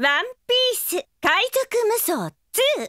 ワンピース海賊無双2。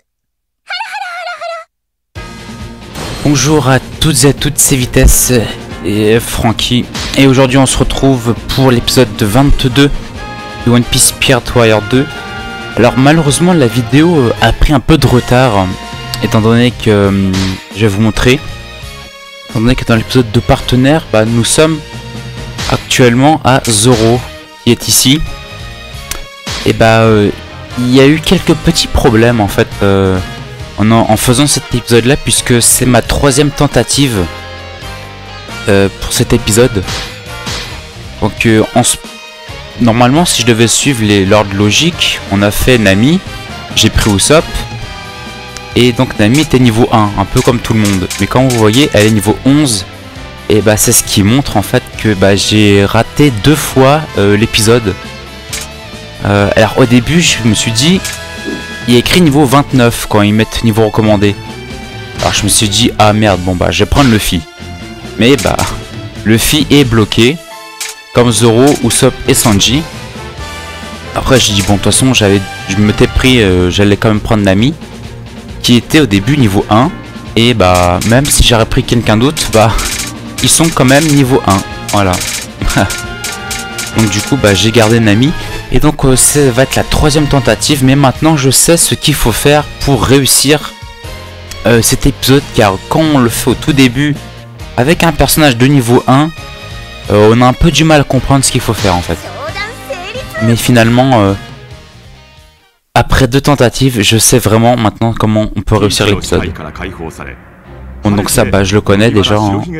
Bonjour à toutes et à toutes, c'est Vitesse et Francky. Et aujourd'hui on se retrouve pour l'épisode 22 de One Piece Pirate Warrior 2. Alors malheureusement la vidéo a pris un peu de retard, étant donné que je vais vous montrer. Étant donné que dans l'épisode de partenaire, nous sommes actuellement à Zoro qui est ici. Et il y a eu quelques petits problèmes en fait en faisant cet épisode là, puisque c'est ma troisième tentative pour cet épisode. Donc normalement si je devais suivre l'ordre logique, on a fait Nami, j'ai pris Usopp, et donc Nami était niveau 1, un peu comme tout le monde. Mais quand vous voyez, elle est niveau 11, et c'est ce qui montre en fait que j'ai raté 2 fois l'épisode. Alors au début je me suis dit, il y a écrit niveau 29 quand ils mettent niveau recommandé. Alors je me suis dit, ah merde, bon je vais prendre Luffy. Mais Luffy est bloqué, comme Zoro, Usopp et Sanji. Après j'ai dit, bon de toute façon je m'étais pris, j'allais quand même prendre Nami, qui était au début niveau 1. Et même si j'aurais pris quelqu'un d'autre, ils sont quand même niveau 1. Voilà. Donc du coup j'ai gardé Nami. Et donc ça va être la troisième tentative, mais maintenant je sais ce qu'il faut faire pour réussir cet épisode, car quand on le fait au tout début avec un personnage de niveau 1, on a un peu du mal à comprendre ce qu'il faut faire en fait. Mais finalement, après 2 tentatives, je sais vraiment maintenant comment on peut réussir l'épisode. Bon, donc ça je le connais déjà.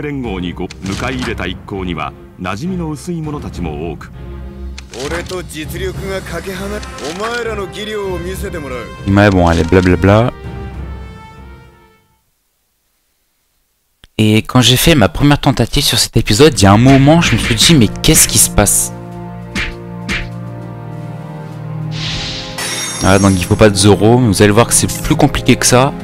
Mais bon, allez, blablabla. Et quand j'ai fait ma première tentative sur cet épisode, il y a un moment, je me suis dit, mais qu'est-ce qui se passe? Ah, donc il faut pas de Zoro, mais vous allez voir que c'est plus compliqué que ça.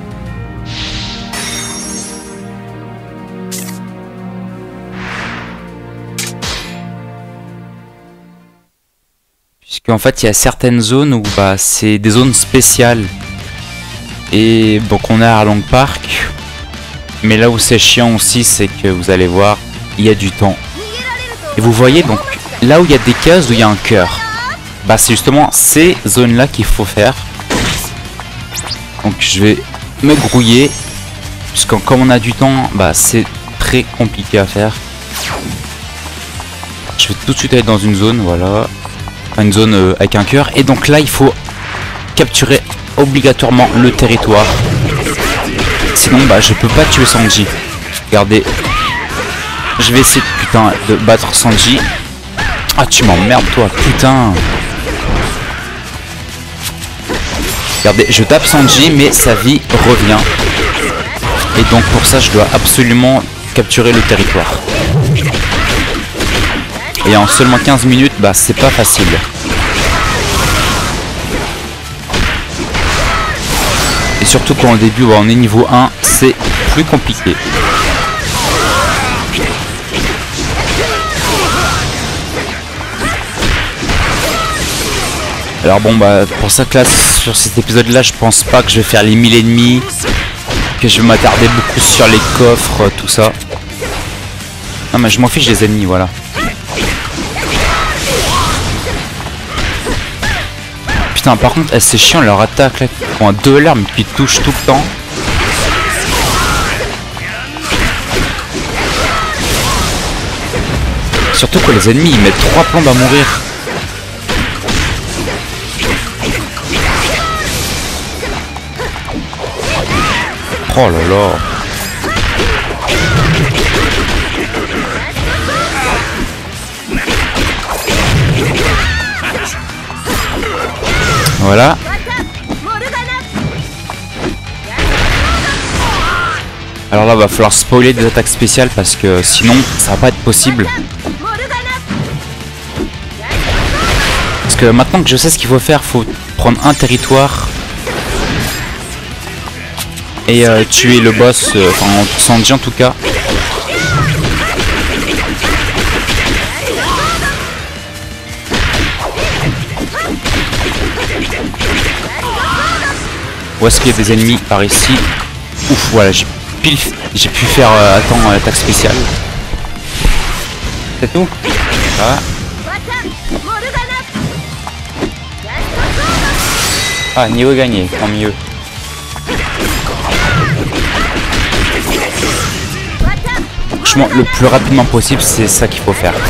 Puisqu'en fait il y a certaines zones où c'est des zones spéciales. Et donc on est à Long Park. Mais là où c'est chiant aussi, c'est que vous allez voir, il y a du temps. Et vous voyez donc là où il y a des cases où il y a un cœur, c'est justement ces zones là qu'il faut faire. Donc je vais me grouiller, puisque comme on a du temps, c'est très compliqué à faire. Je vais tout de suite aller dans une zone, voilà. Une zone avec un cœur, et donc là il faut capturer obligatoirement le territoire, sinon je peux pas tuer Sanji. Regardez, je vais essayer de battre Sanji. Ah, tu m'emmerdes toi, putain. Regardez, je tape Sanji mais sa vie revient, et donc pour ça je dois absolument capturer le territoire. Et en seulement 15 minutes, c'est pas facile. Et surtout quand au début on est niveau 1, c'est plus compliqué. Alors bon pour ça que là, sur cet épisode là, je pense pas que je vais faire les 1000 ennemis, que je vais m'attarder beaucoup sur les coffres, tout ça. Non mais je m'en fiche des ennemis, voilà. Putain, par contre, c'est chiant leur attaque là, qui font un 2 LR mais qui touchent tout le temps. Surtout que les ennemis ils mettent 3 plombes à mourir. Oh là là. Voilà. Alors là va falloir spoiler des attaques spéciales, parce que sinon ça va pas être possible. Parce que maintenant que je sais ce qu'il faut faire, faut prendre un territoire et tuer le boss, enfin Sanji en tout cas. Où est-ce qu'il y a des ennemis par ici? Ouf, voilà, j'ai pu faire l'attaque spéciale. C'est tout. Voilà. Ah, niveau gagné, tant mieux. Franchement, le plus rapidement possible, c'est ça qu'il faut faire.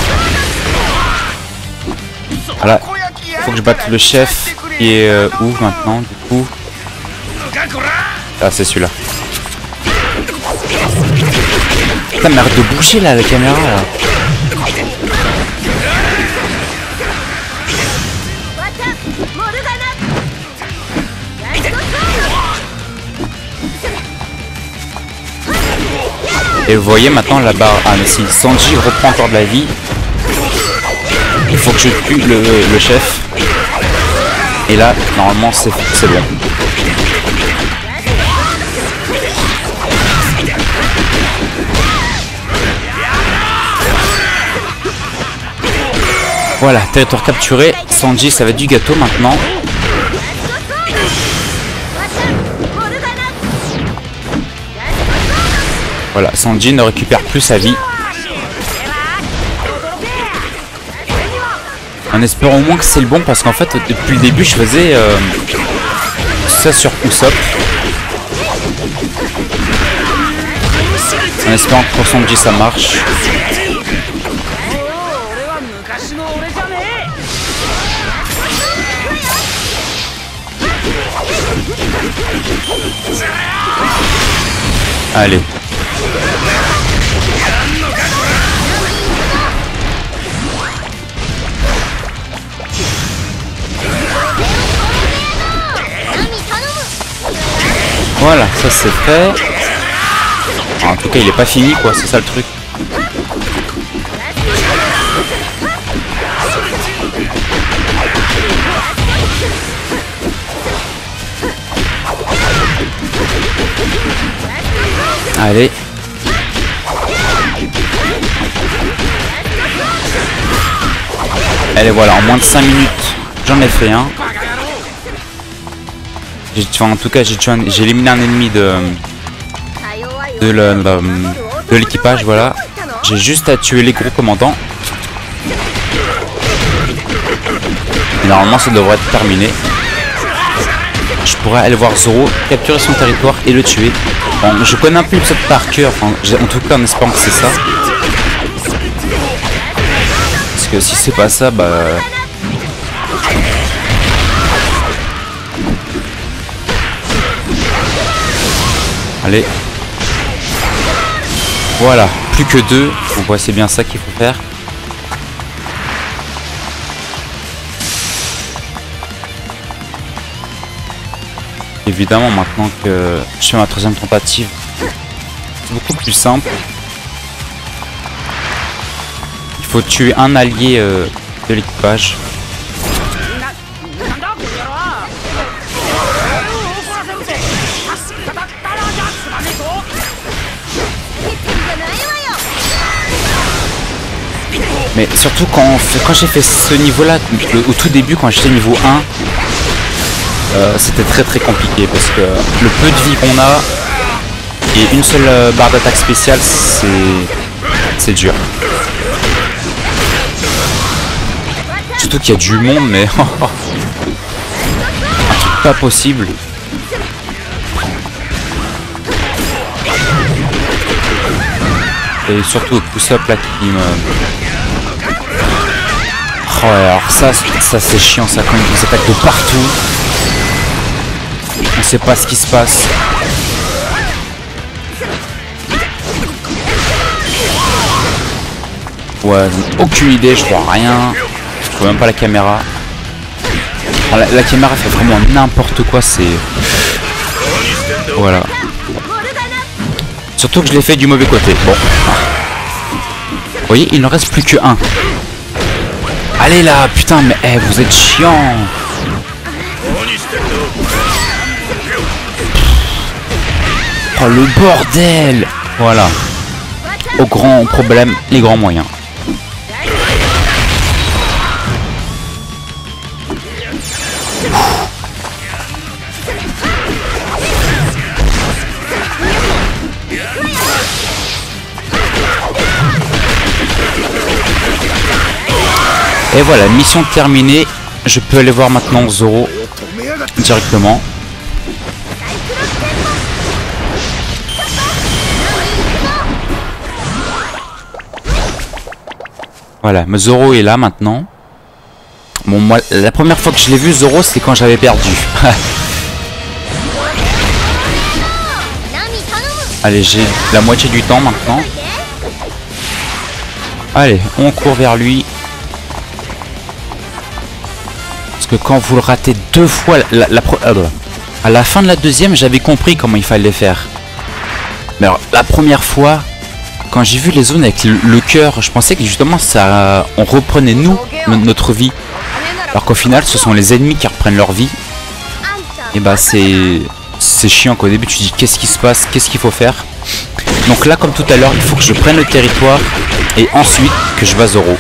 Voilà, faut que je batte le chef qui est où maintenant, du coup? Ah, c'est celui-là. Putain, mais arrête de bouger là, la caméra là. Et vous voyez maintenant la barre. Ah mais si Sanji reprend encore de la vie, il faut que je tue le chef. Et là, normalement c'est bon. Voilà, territoire capturé. Sanji, ça va être du gâteau maintenant. Voilà, Sanji ne récupère plus sa vie. En espérant au moins que c'est le bon, parce qu'en fait depuis le début je faisais ça sur Usopp. En espérant que pour Sanji ça marche. Allez. Voilà, ça c'est fait. En tout cas, il est pas fini quoi, c'est ça le truc. Allez. Allez, voilà, en moins de 5 minutes, j'en ai fait un. En tout cas, j'ai éliminé un ennemi de l'équipage, voilà. J'ai juste à tuer les gros commandants. Et normalement, ça devrait être terminé. Je pourrais aller voir Zoro, capturer son territoire et le tuer. Bon, je connais un peu l'épisode par cœur, enfin, en tout cas en espérant que c'est ça. Parce que si c'est pas ça, bah... Allez. Voilà, plus que 2. Donc ouais, c'est bien ça qu'il faut faire. Évidemment, maintenant que je fais ma troisième tentative, c'est beaucoup plus simple. Il faut tuer un allié de l'équipage. Mais surtout quand j'ai fait ce niveau-là, au tout début, quand j'étais niveau 1, c'était très compliqué parce que le peu de vie qu'on a et une seule barre d'attaque spéciale, c'est dur. Surtout qu'il y a du monde, mais un truc pas possible. Et surtout Usopp là qui me... Oh, alors ça c'est chiant, ça quand ils nous attaquent de partout. On sait pas ce qui se passe. Ouais, aucune idée, je vois rien. Je vois même pas la caméra. Alors, la caméra fait vraiment n'importe quoi, c'est... Voilà. Surtout que je l'ai fait du mauvais côté. Bon. Vous voyez, il ne reste plus que un. Allez là, putain, mais hey, vous êtes chiant. Oh le bordel. Voilà. Au grand problème, les grands moyens. Et voilà, mission terminée. Je peux aller voir maintenant Zoro directement. Voilà, mais Zoro est là maintenant. Bon, moi, la première fois que je l'ai vu, Zoro, c'est quand j'avais perdu. Allez, j'ai la moitié du temps maintenant. Allez, on court vers lui. Parce que quand vous le ratez deux fois, à la fin de la deuxième, j'avais compris comment il fallait faire. Mais alors, la première fois, quand j'ai vu les zones avec le cœur, je pensais que justement ça, on reprenait nous, notre vie. Alors qu'au final, ce sont les ennemis qui reprennent leur vie. Et bah c'est chiant qu'au début tu dis qu'est-ce qui se passe, qu'est-ce qu'il faut faire. Donc là, comme tout à l'heure, il faut que je prenne le territoire et ensuite que je bats Zoro.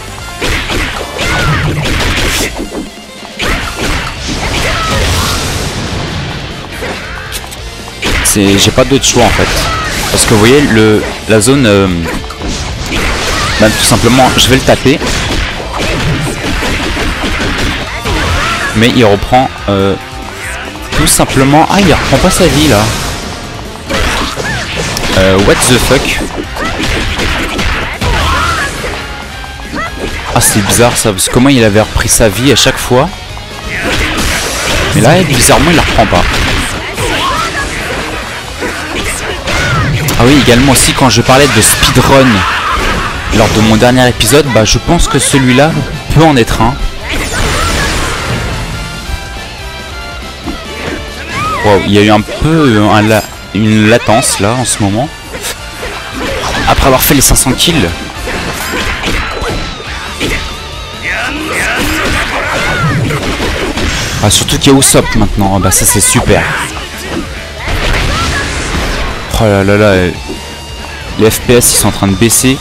J'ai pas d'autre choix en fait. Parce que vous voyez, la zone, bah, tout simplement, je vais le taper. Mais il reprend tout simplement... Ah, il reprend pas sa vie là. What the fuck. Ah, c'est bizarre ça, parce que comment il avait repris sa vie à chaque fois. Mais là, bizarrement, il la reprend pas. Ah oui, également aussi quand je parlais de speedrun lors de mon dernier épisode, bah je pense que celui-là peut en être un. Wow, il y a eu un peu une latence là en ce moment. Après avoir fait les 500 kills. Ah, surtout qu'il y a Usopp maintenant, ah, bah ça c'est super. Oh là là là, les FPS ils sont en train de baisser.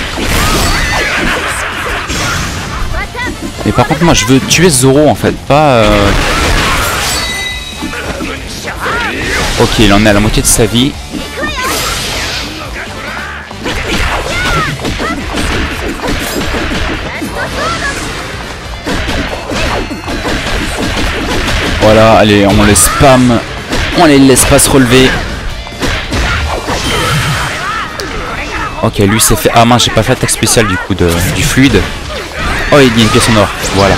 Mais par contre moi je veux tuer Zoro en fait, pas... Ok, il en est à la moitié de sa vie. Voilà, allez, on les spam. On les laisse pas se relever. Ok, lui s'est fait... Ah mince, j'ai pas fait attaque spéciale du coup du fluide. Oh, il y a une pièce en or. Voilà.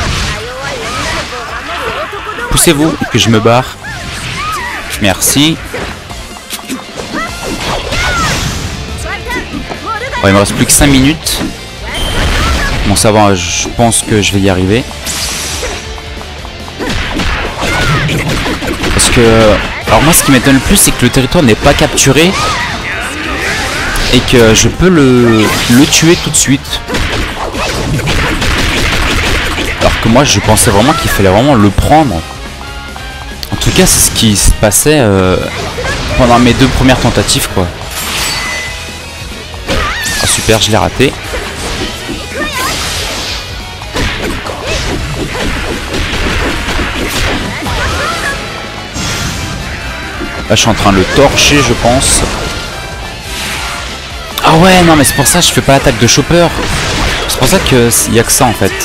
Poussez-vous, que je me barre. Merci. Oh, il me reste plus que 5 minutes. Bon, ça va, je pense que je vais y arriver. Parce que... Alors moi, ce qui m'étonne le plus, c'est que le territoire n'est pas capturé. Et que je peux le tuer tout de suite. Alors que moi je pensais vraiment qu'il fallait vraiment le prendre. En tout cas c'est ce qui se passait pendant mes 2 premières tentatives quoi. Ah super, je l'ai raté. Là je suis en train de le torcher je pense. Ah ouais, non mais c'est pour ça que je fais pas l'attaque de Chopper. C'est pour ça qu'il y a que ça en fait.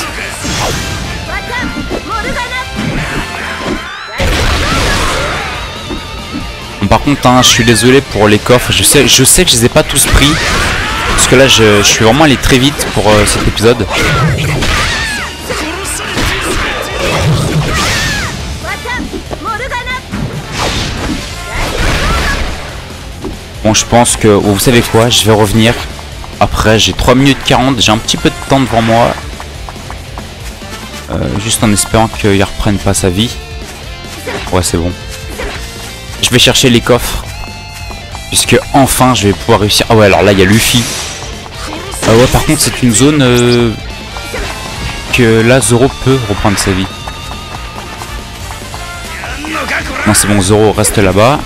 Bon, par contre, hein, je suis désolé pour les coffres. Je sais que je les ai pas tous pris. Parce que là, je suis vraiment allé très vite pour cet épisode. Bon, je pense que... vous savez quoi, je vais revenir. Après, j'ai 3 minutes 40. J'ai un petit peu de temps devant moi. Juste en espérant qu'il reprenne pas sa vie. Ouais, c'est bon. Je vais chercher les coffres. Puisque enfin, je vais pouvoir réussir. Ah ouais, alors là, il y a Luffy. Ah ouais, par contre, c'est une zone que là, Zoro peut reprendre sa vie. Non, c'est bon, Zoro reste là-bas.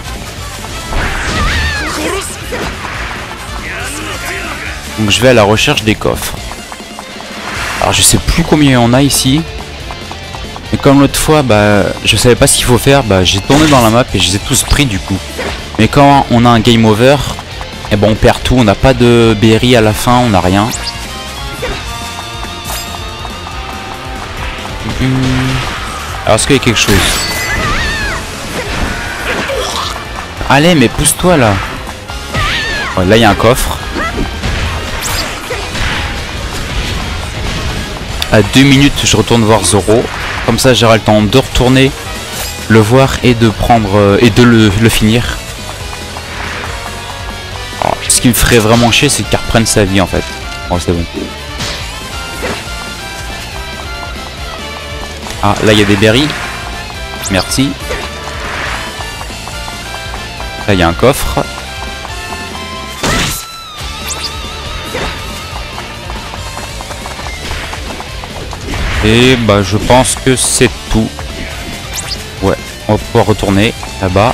Donc je vais à la recherche des coffres. Alors je sais plus combien il y en a ici. Mais comme l'autre fois, bah je savais pas ce qu'il faut faire, bah j'ai tourné dans la map et je les ai tous pris du coup. Mais quand on a un game over, et ben on perd tout, on n'a pas de berry à la fin, on n'a rien. Alors est-ce qu'il y a quelque chose? Allez, mais pousse-toi là. Ouais, là il y a un coffre. À 2 minutes je retourne voir Zoro. Comme ça j'aurai le temps de retourner le voir et de prendre et de le finir. Alors, ce qui me ferait vraiment chier c'est qu'il reprenne sa vie en fait. Oh c'est bon. Ah là il y a des berries. Merci. Là il y a un coffre. Et bah je pense que c'est tout. Ouais, on va pouvoir retourner là-bas.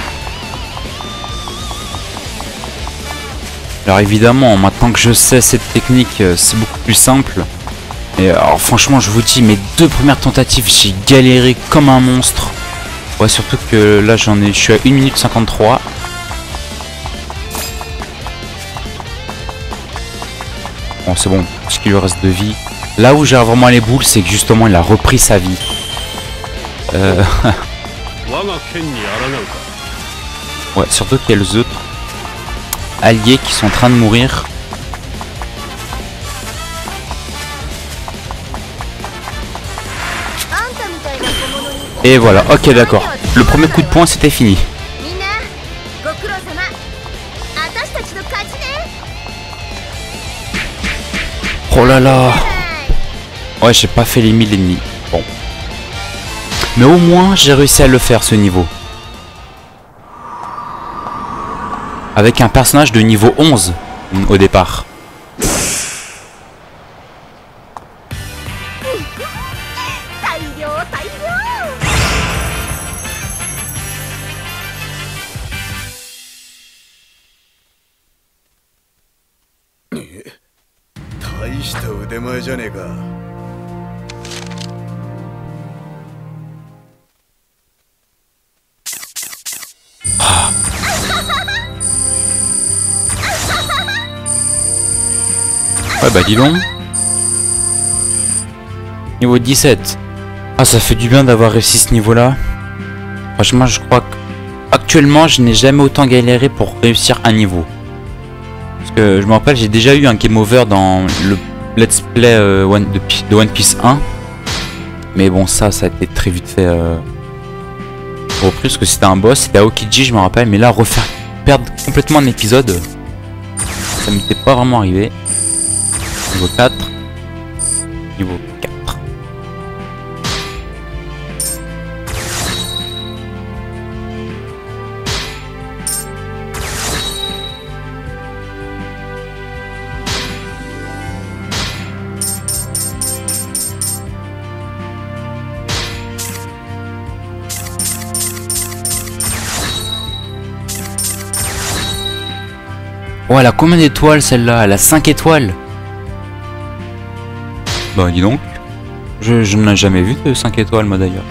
Alors évidemment, maintenant que je sais cette technique, c'est beaucoup plus simple. Et alors franchement, je vous dis, mes 2 premières tentatives, j'ai galéré comme un monstre. Ouais, surtout que là je suis à 1 minute 53. Bon, c'est bon, ce qu'il lui reste de vie. Là où j'ai vraiment les boules, c'est que justement il a repris sa vie. Ouais, surtout qu'il y a les autres alliés qui sont en train de mourir. Et voilà, ok d'accord. Le premier coup de poing c'était fini. Oh là là. Ouais, j'ai pas fait les 1000 ennemis. Bon. Mais au moins, j'ai réussi à le faire ce niveau. Avec un personnage de niveau 11 au départ. Ouais bah dis donc. Niveau 17. Ah ça fait du bien d'avoir réussi ce niveau là. Franchement je crois que actuellement je n'ai jamais autant galéré pour réussir un niveau. Parce que je me rappelle j'ai déjà eu un game over dans le let's play de One Piece 1. Mais bon ça a été très vite fait repris parce que c'était un boss, c'était Aokiji je me rappelle. Mais là refaire perdre complètement un épisode, ça m'était pas vraiment arrivé. Niveau 4. Niveau 4. Oh elle a combien d'étoiles celle-là? Elle a 5 étoiles. Bah dis donc, je n'ai jamais vu de 5 étoiles moi d'ailleurs.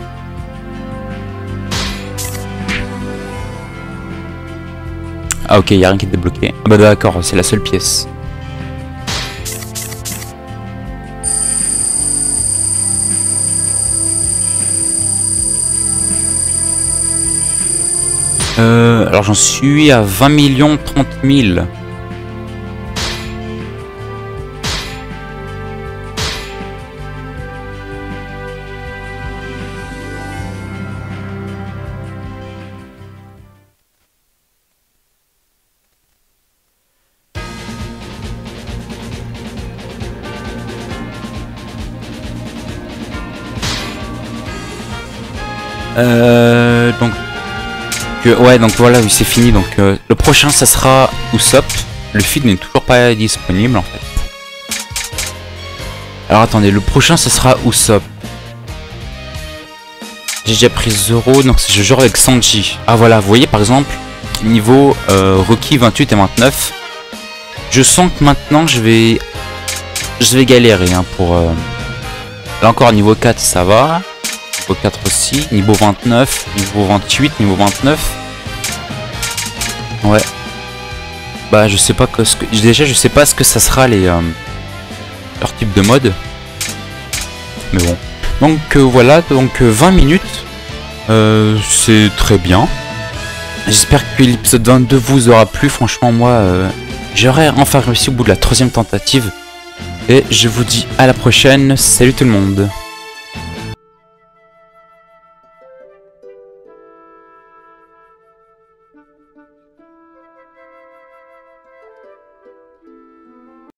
Ah ok, il n'y a rien qui est débloqué. Ah bah d'accord, c'est la seule pièce. Alors j'en suis à 20 millions 30 000. Donc ouais donc voilà oui, c'est fini donc le prochain ça sera Usopp. Le feed n'est toujours pas disponible en fait. Alors attendez, le prochain ça sera Usopp. J'ai déjà pris Zoro donc je joue avec Sanji. Ah voilà, vous voyez par exemple niveau Rocky 28 et 29. Je sens que maintenant je vais galérer hein, pour là encore niveau 4 ça va. Niveau 4 aussi, niveau 29, niveau 28, niveau 29. Ouais. Bah je sais pas déjà je sais pas ce que ça sera les leur type de mode. Mais bon. Donc voilà, donc 20 minutes, c'est très bien. J'espère que l'épisode 22 vous aura plu. Franchement, moi, j'aurais enfin réussi au bout de la 3e tentative. Et je vous dis à la prochaine. Salut tout le monde.